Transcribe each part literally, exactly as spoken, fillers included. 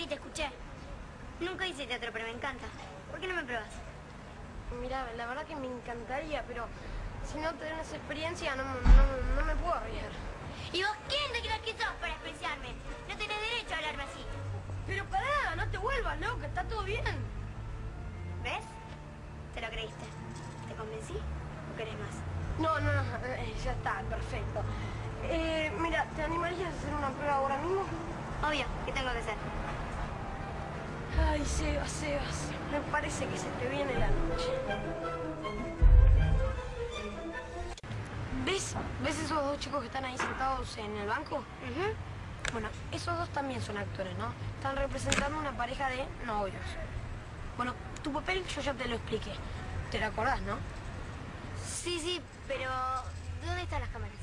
te escuché. Nunca hice teatro, pero me encanta. ¿Por qué no me pruebas? Mira, la verdad que me encantaría, pero si no tenés experiencia no, no, no me puedo arriesgar. ¿Y vos quién te crees que sos para despreciarme? No tenés derecho a hablarme así. Pero pará, no te vuelvas loca, está todo bien. ¿Ves? Te lo creíste. ¿Te convencí o querés más? No, no, no, eh, ya está, perfecto. Eh, mira, ¿te animarías a hacer una prueba ahora mismo? Obvio, ¿qué tengo que hacer? Ay, Sebas, Sebas, me parece que se te viene la noche. ¿Ves? ¿Ves esos dos chicos que están ahí sentados en el banco? Uh-huh. Bueno, esos dos también son actores, ¿no? Están representando una pareja de novios. Bueno, tu papel yo ya te lo expliqué. ¿Te lo acordás, no? Sí, sí, pero ¿dónde están las cámaras?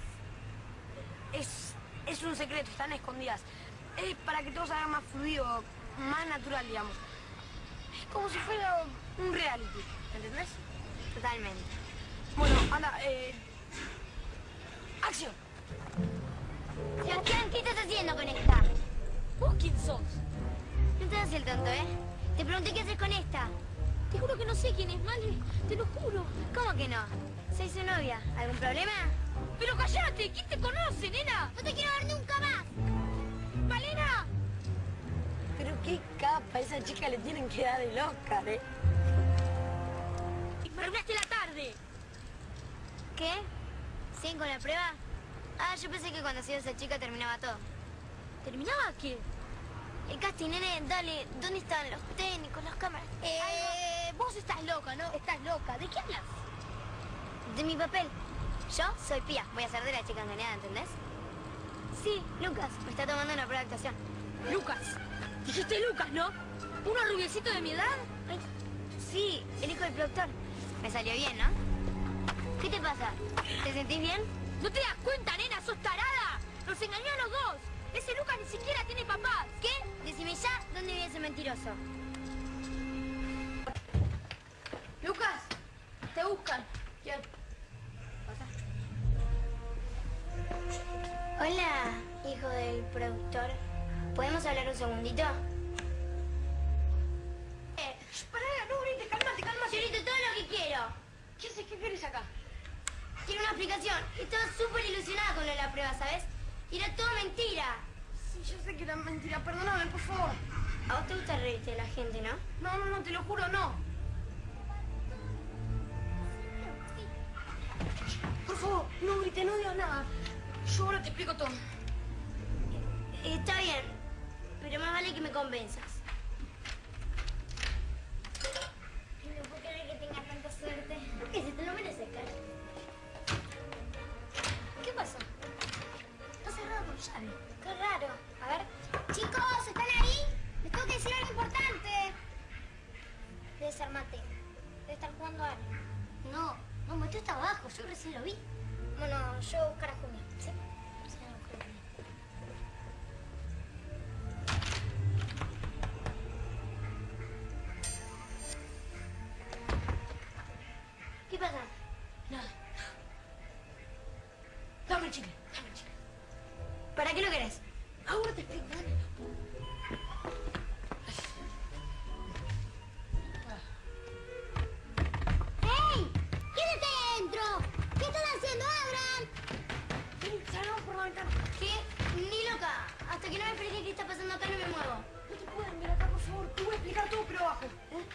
Es, es un secreto, están escondidas. Es para que todo se haga más fluido, más natural, digamos. Es como si fuera un reality, ¿entendés? Totalmente. Bueno, anda, eh... ¡acción! Sebastián, ¿qué estás haciendo con esta? ¿Vos quién sos? No te hagas el tonto, ¿eh? Te pregunté qué haces con esta. Te juro que no sé quién es, Male. Te lo juro. ¿Cómo que no? Soy su novia. ¿Algún problema? ¡Pero cállate! ¿Quién te conoce, nena? ¡No te quiero ver nunca más! ¡Malena! Pero qué capa, a esa chica le tienen que dar el Oscar, ¿eh? Y me arruinaste la tarde. ¿Qué? ¿Siguen con la prueba? Ah, yo pensé que cuando hacía esa chica terminaba todo. ¿Terminaba qué? El casting, nene, dale. ¿Dónde están los técnicos, las cámaras? Eh, vos estás loca, ¿no? Estás loca. ¿De qué hablas? De mi papel. Yo soy Pía. Voy a ser de la chica engañada, ¿entendés? Sí, Lucas. Me está tomando una prueba de actuación. Lucas. Dijiste Lucas, ¿no? ¿Uno rubiecito de mi edad? Ay, sí, el hijo del productor. Me salió bien, ¿no? ¿Qué te pasa? ¿Te sentís bien? ¿No te das cuenta, nena? ¡Sos tarada! ¡Nos engañó a los dos! Ese Lucas ni siquiera tiene papás. ¿Qué? Decime ya dónde vive ese mentiroso. Lucas, te buscan. ¿Quién? Pasa. Hola, hijo del productor. ¿Podemos hablar un segundito? Eh, pará, no grites, cálmate, cálmate. Yo grito todo lo que quiero. ¿Qué haces? ¿Qué quieres acá? Quiero una explicación. Estaba súper ilusionada con lo de la prueba, ¿sabes? Y era todo mentira. Sí, yo sé que era mentira. Perdóname, por favor. A vos te gusta reírte de la gente, ¿no? No, no, no, te lo juro, no. Por favor, no grites, no digas nada. Yo ahora te explico todo. Está bien, pero más vale que me convenzas. No puedo creer que tengas tanta suerte. Porque si te lo mereces, cara. ¿Qué pasó? Está cerrado con llave. Qué raro. A ver. Chicos, ¿están ahí? Les tengo que decir algo importante. Debe ser Mateo. Debe estar jugando a algo. No, no, Mateo está abajo. Yo recién lo vi. Bueno, yo voy a buscar a Julia. ¿Sí? Sí, voy a buscar a Julia. ¿Qué pasa? Nada. Dame el chicle, dame el chicle. ¿Para qué lo querés? Ahora te explico, dame. ¡Hey! ¡Quédate dentro! ¿Qué están haciendo? ¡Abran! Ven, salgamos por la ventana. ¿Qué? Ni loca. Hasta que no me explique qué está pasando acá no me muevo. No te pueden ver acá, por favor. Te voy a explicar todo, pero abajo. ¿Eh?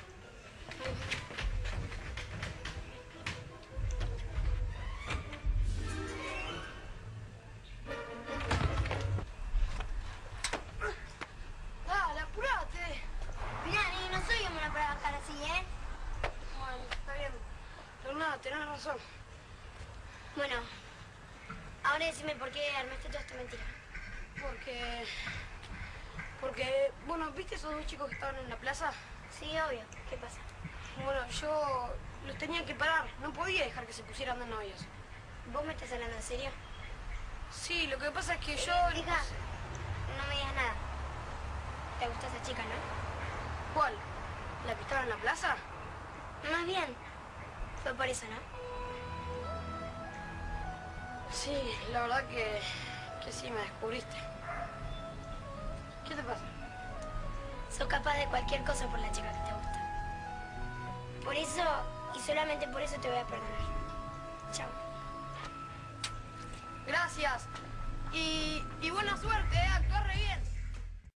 Dale, apurate. Mirá, ni no soy una para bajar así, ¿eh? Bueno, está bien. Pero nada, tenés razón. Bueno, ahora decime por qué armaste toda esta mentira. Porque... Porque, bueno, ¿viste esos dos chicos que estaban en la plaza? Sí, obvio. ¿Qué pasa? Bueno, yo los tenía que parar. No podía dejar que se pusieran de novios. ¿Vos me estás hablando en serio? Sí, lo que pasa es que yo... Eh, Hija, no me digas nada. ¿Te gusta esa chica, no? ¿Cuál? ¿La que estaba en la plaza? Más bien, fue por eso, ¿no? Sí, la verdad que, que sí, me descubriste. ¿Qué te pasa? Sos capaz de cualquier cosa por la chica que te gusta. Por eso, y solamente por eso te voy a perdonar. Chao. Gracias. Y, y buena suerte, ¿eh? Actúa re bien.